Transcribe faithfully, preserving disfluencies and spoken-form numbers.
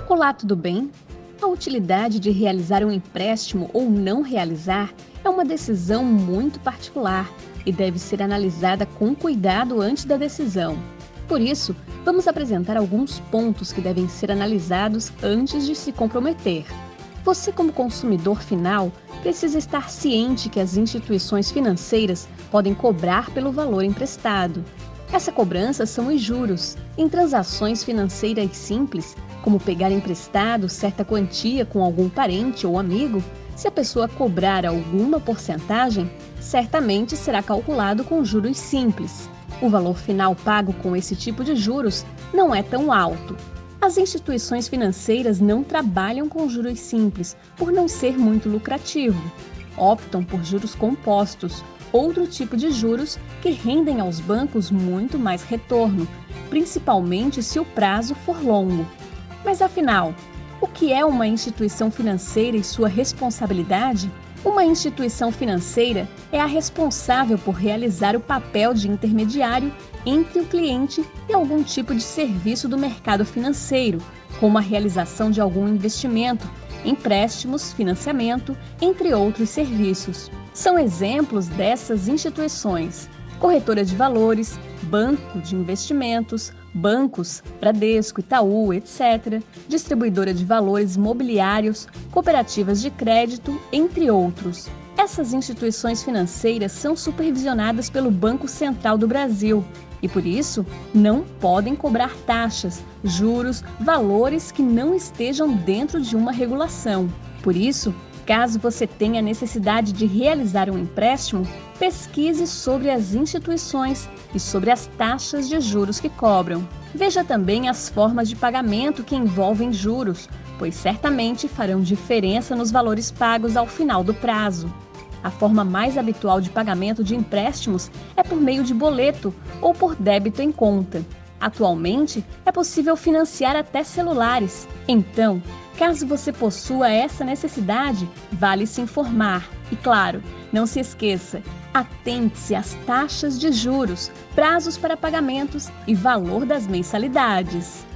Olá, tudo bem? A utilidade de realizar um empréstimo ou não realizar é uma decisão muito particular e deve ser analisada com cuidado antes da decisão. Por isso, vamos apresentar alguns pontos que devem ser analisados antes de se comprometer. Você, como consumidor final, precisa estar ciente que as instituições financeiras podem cobrar pelo valor emprestado. Essa cobrança são os juros. Em transações financeiras simples, como pegar emprestado certa quantia com algum parente ou amigo, se a pessoa cobrar alguma porcentagem, certamente será calculado com juros simples. O valor final pago com esse tipo de juros não é tão alto. As instituições financeiras não trabalham com juros simples por não ser muito lucrativo. Optam por juros compostos, outro tipo de juros que rendem aos bancos muito mais retorno, principalmente se o prazo for longo. Mas afinal, o que é uma instituição financeira e sua responsabilidade? Uma instituição financeira é a responsável por realizar o papel de intermediário entre o cliente e algum tipo de serviço do mercado financeiro, como a realização de algum investimento, empréstimos, financiamento, entre outros serviços. São exemplos dessas instituições: corretora de valores, banco de investimentos, bancos, Bradesco, Itaú, etcétera, distribuidora de valores imobiliários, cooperativas de crédito, entre outros. Essas instituições financeiras são supervisionadas pelo Banco Central do Brasil e, por isso, não podem cobrar taxas, juros, valores que não estejam dentro de uma regulação. Por isso, caso você tenha necessidade de realizar um empréstimo, pesquise sobre as instituições e sobre as taxas de juros que cobram. Veja também as formas de pagamento que envolvem juros, pois certamente farão diferença nos valores pagos ao final do prazo. A forma mais habitual de pagamento de empréstimos é por meio de boleto ou por débito em conta. Atualmente, é possível financiar até celulares. Então, caso você possua essa necessidade, vale se informar. E claro, não se esqueça, atente-se às taxas de juros, prazos para pagamentos e valor das mensalidades.